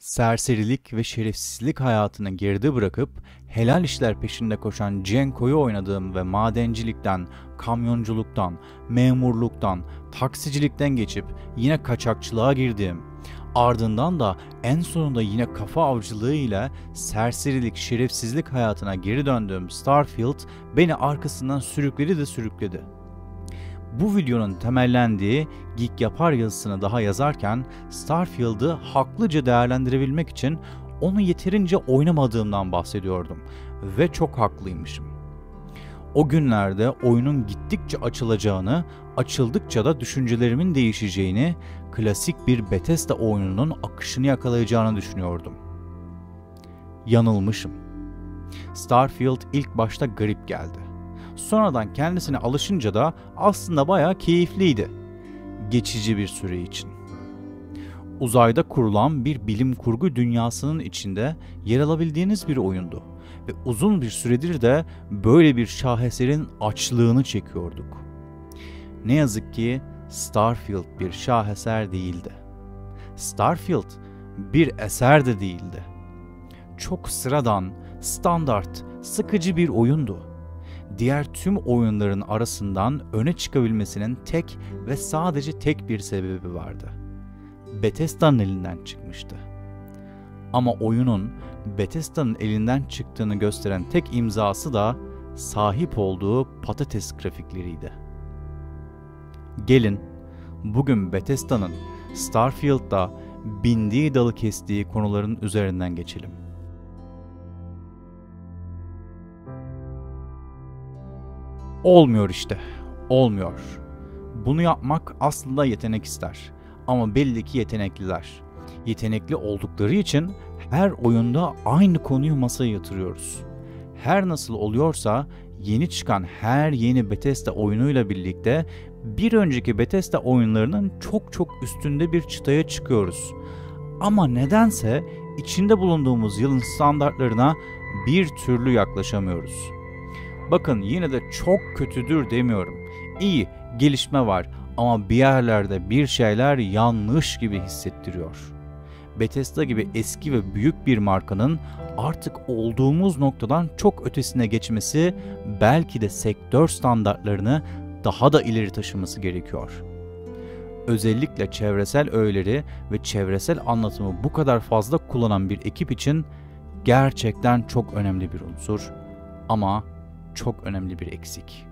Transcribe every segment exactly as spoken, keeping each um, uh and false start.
Serserilik ve şerefsizlik hayatını geride bırakıp helal işler peşinde koşan Cenko'yu oynadığım ve madencilikten, kamyonculuktan, memurluktan, taksicilikten geçip yine kaçakçılığa girdiğim, ardından da en sonunda yine kafa avcılığı ile serserilik, şerefsizlik hayatına geri döndüğüm Starfield beni arkasından sürükledi de sürükledi. Bu videonun temellendiği Geek Yapar yazısını daha yazarken Starfield'ı haklıca değerlendirebilmek için onu yeterince oynamadığımdan bahsediyordum ve çok haklıymışım. O günlerde oyunun gittikçe açılacağını, açıldıkça da düşüncelerimin değişeceğini, klasik bir Bethesda oyununun akışını yakalayacağını düşünüyordum. Yanılmışım. Starfield ilk başta garip geldi. Sonradan kendisine alışınca da aslında bayağı keyifliydi. Geçici bir süre için. Uzayda kurulan bir bilim kurgu dünyasının içinde yer alabildiğiniz bir oyundu. Ve uzun bir süredir de böyle bir şaheserin açlığını çekiyorduk. Ne yazık ki Starfield bir şaheser değildi. Starfield bir eser de değildi. Çok sıradan, standart, sıkıcı bir oyundu. Diğer tüm oyunların arasından öne çıkabilmesinin tek ve sadece tek bir sebebi vardı. Bethesda'nın elinden çıkmıştı. Ama oyunun Bethesda'nın elinden çıktığını gösteren tek imzası da sahip olduğu patates grafikleriydi. Gelin bugün Bethesda'nın Starfield'da bindiği dalı kestiği konuların üzerinden geçelim. Olmuyor işte, olmuyor. Bunu yapmak aslında yetenek ister. Ama belli ki yetenekliler. Yetenekli oldukları için her oyunda aynı konuyu masaya yatırıyoruz. Her nasıl oluyorsa yeni çıkan her yeni Bethesda oyunuyla birlikte bir önceki Bethesda oyunlarının çok çok üstünde bir çıtaya çıkıyoruz. Ama nedense içinde bulunduğumuz yılın standartlarına bir türlü yaklaşamıyoruz. Bakın yine de çok kötüdür demiyorum. İyi, gelişme var ama bir yerlerde bir şeyler yanlış gibi hissettiriyor. Bethesda gibi eski ve büyük bir markanın artık olduğumuz noktadan çok ötesine geçmesi, belki de sektör standartlarını daha da ileri taşıması gerekiyor. Özellikle çevresel öğeleri ve çevresel anlatımı bu kadar fazla kullanan bir ekip için gerçekten çok önemli bir unsur ama çok önemli bir eksik.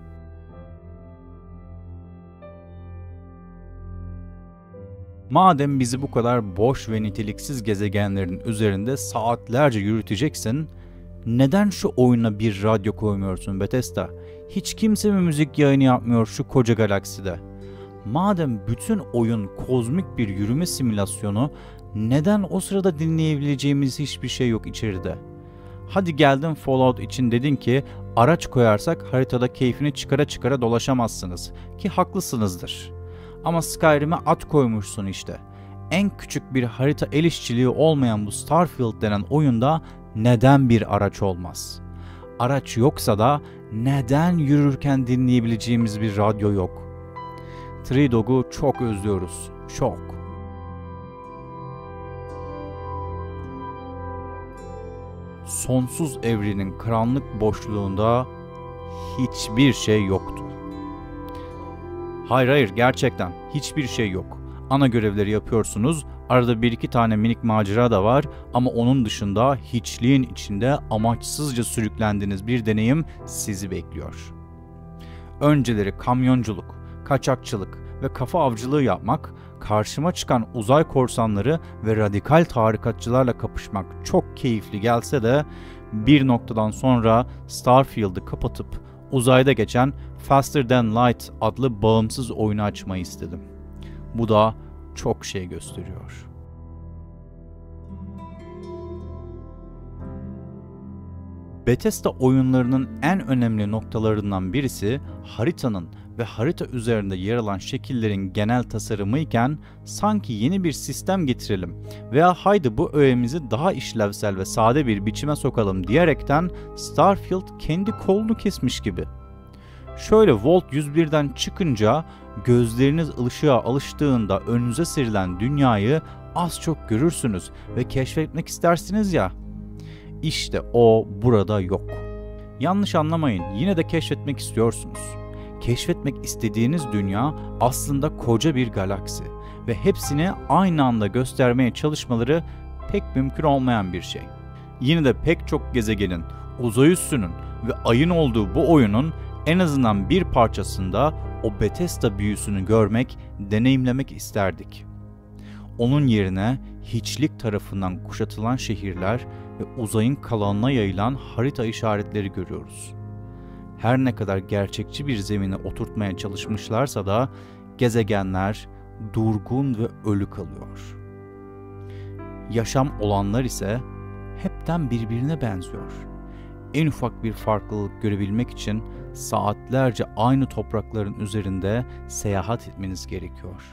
Madem bizi bu kadar boş ve niteliksiz gezegenlerin üzerinde saatlerce yürüteceksin, neden şu oyuna bir radyo koymuyorsun Bethesda? Hiç kimse mi müzik yayını yapmıyor şu koca galakside? Madem bütün oyun kozmik bir yürüme simülasyonu, neden o sırada dinleyebileceğimiz hiçbir şey yok içeride? Hadi geldin Fallout için dedin ki araç koyarsak haritada keyfini çıkara çıkara dolaşamazsınız ki haklısınızdır. Ama Skyrim'e at koymuşsun işte. En küçük bir harita el işçiliği olmayan bu Starfield denen oyunda neden bir araç olmaz? Araç yoksa da neden yürürken dinleyebileceğimiz bir radyo yok? Three Dog'u çok özlüyoruz. Çok. Sonsuz evrenin karanlık boşluğunda hiçbir şey yoktu. Hayır hayır gerçekten hiçbir şey yok. Ana görevleri yapıyorsunuz, arada bir iki tane minik macera da var ama onun dışında hiçliğin içinde amaçsızca sürüklendiğiniz bir deneyim sizi bekliyor. Önceleri kamyonculuk, kaçakçılık ve kafa avcılığı yapmak, karşıma çıkan uzay korsanları ve radikal tarikatçılarla kapışmak çok keyifli gelse de bir noktadan sonra Starfield'ı kapatıp uzayda geçen Faster Than Light adlı bağımsız oyunu açmayı istedim. Bu da çok şey gösteriyor. Bethesda oyunlarının en önemli noktalarından birisi haritanın ve harita üzerinde yer alan şekillerin genel tasarımı iken sanki yeni bir sistem getirelim veya haydi bu öğemizi daha işlevsel ve sade bir biçime sokalım diyerekten Starfield kendi kolunu kesmiş gibi. Şöyle Vault yüz birden çıkınca gözleriniz ışığa alıştığında önünüze serilen dünyayı az çok görürsünüz ve keşfetmek istersiniz ya. İşte o burada yok. Yanlış anlamayın, yine de keşfetmek istiyorsunuz. Keşfetmek istediğiniz dünya aslında koca bir galaksi ve hepsini aynı anda göstermeye çalışmaları pek mümkün olmayan bir şey. Yine de pek çok gezegenin, uzay üssünün ve ayın olduğu bu oyunun en azından bir parçasında o Bethesda büyüsünü görmek, deneyimlemek isterdik. Onun yerine hiçlik tarafından kuşatılan şehirler ve uzayın kalanına yayılan harita işaretleri görüyoruz. Her ne kadar gerçekçi bir zemine oturtmaya çalışmışlarsa da gezegenler durgun ve ölü kalıyor. Yaşam olanlar ise hepten birbirine benziyor. En ufak bir farklılık görebilmek için saatlerce aynı toprakların üzerinde seyahat etmeniz gerekiyor.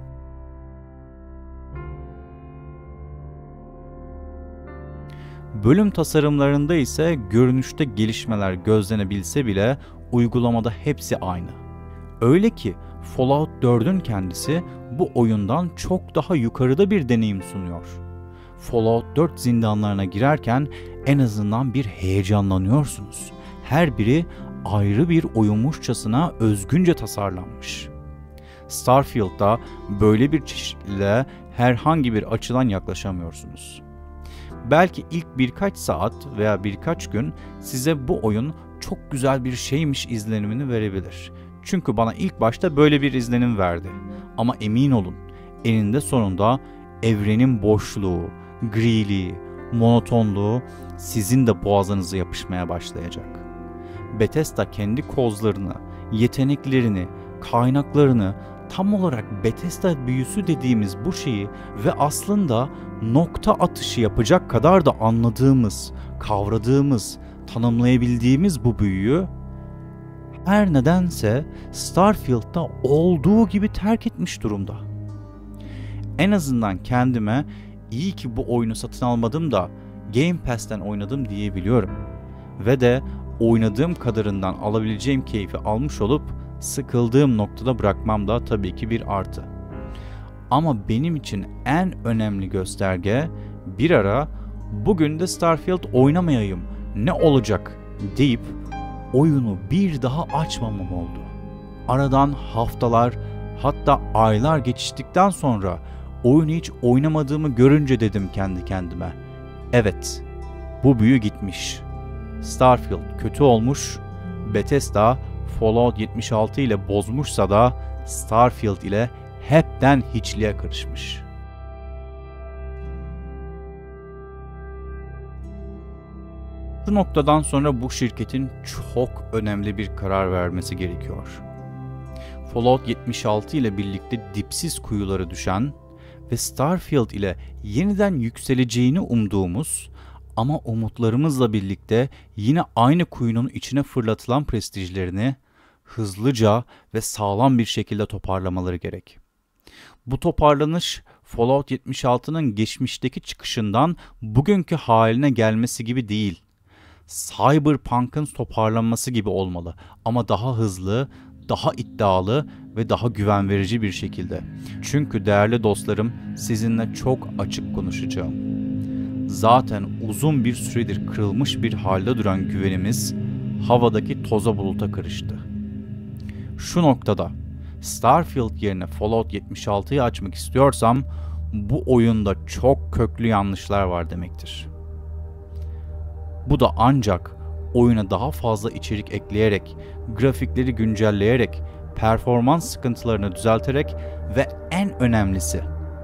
Bölüm tasarımlarında ise görünüşte gelişmeler gözlenebilse bile uygulamada hepsi aynı. Öyle ki Fallout dördün kendisi bu oyundan çok daha yukarıda bir deneyim sunuyor. Fallout dört zindanlarına girerken en azından bir heyecanlanıyorsunuz. Her biri ayrı bir oyunmuşçasına özgünce tasarlanmış. Starfield'da böyle bir çeşitliliğe herhangi bir açıdan yaklaşamıyorsunuz. Belki ilk birkaç saat veya birkaç gün size bu oyun çok güzel bir şeymiş izlenimini verebilir. Çünkü bana ilk başta böyle bir izlenim verdi. Ama emin olun, eninde sonunda evrenin boşluğu, griliği, monotonluğu sizin de boğazınıza yapışmaya başlayacak. Bethesda kendi kozlarını, yeteneklerini, kaynaklarını, tam olarak Bethesda büyüsü dediğimiz bu şeyi ve aslında nokta atışı yapacak kadar da anladığımız, kavradığımız, tanımlayabildiğimiz bu büyüyü her nedense Starfield'da olduğu gibi terk etmiş durumda. En azından kendime iyi ki bu oyunu satın almadım da Game Pass'ten oynadım diyebiliyorum. Ve de oynadığım kadarından alabileceğim keyfi almış olup sıkıldığım noktada bırakmam da tabii ki bir artı. Ama benim için en önemli gösterge bir ara bugün de Starfield oynamayayım, ne olacak deyip oyunu bir daha açmamam oldu. Aradan haftalar, hatta aylar geçiştikten sonra oyunu hiç oynamadığımı görünce dedim kendi kendime. Evet, bu büyü gitmiş. Starfield kötü olmuş, Bethesda Fallout yetmiş altı ile bozmuşsa da Starfield ile hepten hiçliğe karışmış. Bu noktadan sonra bu şirketin çok önemli bir karar vermesi gerekiyor. Fallout yetmiş altı ile birlikte dipsiz kuyulara düşen ve Starfield ile yeniden yükseleceğini umduğumuz ama umutlarımızla birlikte yine aynı kuyunun içine fırlatılan prestijlerini hızlıca ve sağlam bir şekilde toparlamaları gerek. Bu toparlanış Fallout yetmiş altının geçmişteki çıkışından bugünkü haline gelmesi gibi değil. Cyberpunk'ın toparlanması gibi olmalı ama daha hızlı, daha iddialı ve daha güven verici bir şekilde. Çünkü değerli dostlarım, sizinle çok açık konuşacağım. Zaten uzun bir süredir kırılmış bir halde duran güvenimiz havadaki toza buluta karıştı. Şu noktada Starfield yerine Fallout yetmiş altıyı açmak istiyorsam bu oyunda çok köklü yanlışlar var demektir. Bu da ancak oyuna daha fazla içerik ekleyerek, grafikleri güncelleyerek, performans sıkıntılarını düzelterek ve en önemlisi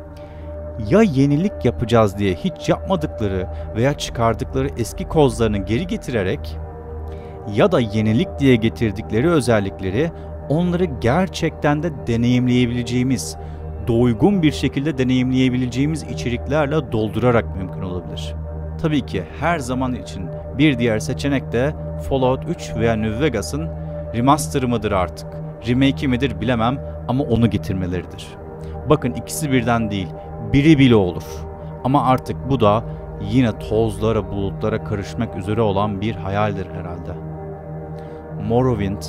ya yenilik yapacağız diye hiç yapmadıkları veya çıkardıkları eski kozlarını geri getirerek ya da yenilik diye getirdikleri özellikleri onları gerçekten de deneyimleyebileceğimiz, doygun bir şekilde deneyimleyebileceğimiz içeriklerle doldurarak mümkün olabilir. Tabii ki her zaman için bir diğer seçenek de Fallout üç veya New Vegas'ın remaster'ı mıdır artık, remake'i midir bilemem ama onu getirmeleridir. Bakın ikisi birden değil, biri bile olur. Ama artık bu da yine tozlara, bulutlara karışmak üzere olan bir hayaldir herhalde. Morrowind,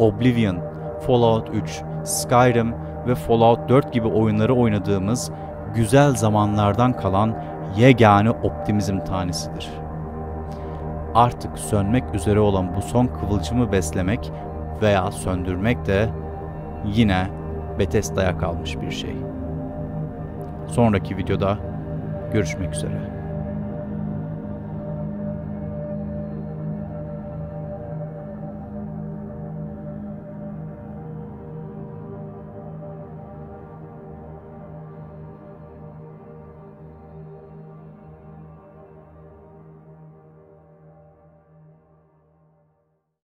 Oblivion, Fallout üç, Skyrim ve Fallout dört gibi oyunları oynadığımız güzel zamanlardan kalan yegane optimizm tanesidir. Artık sönmek üzere olan bu son kıvılcımı beslemek veya söndürmek de yine Bethesda'ya kalmış bir şey. Sonraki videoda görüşmek üzere.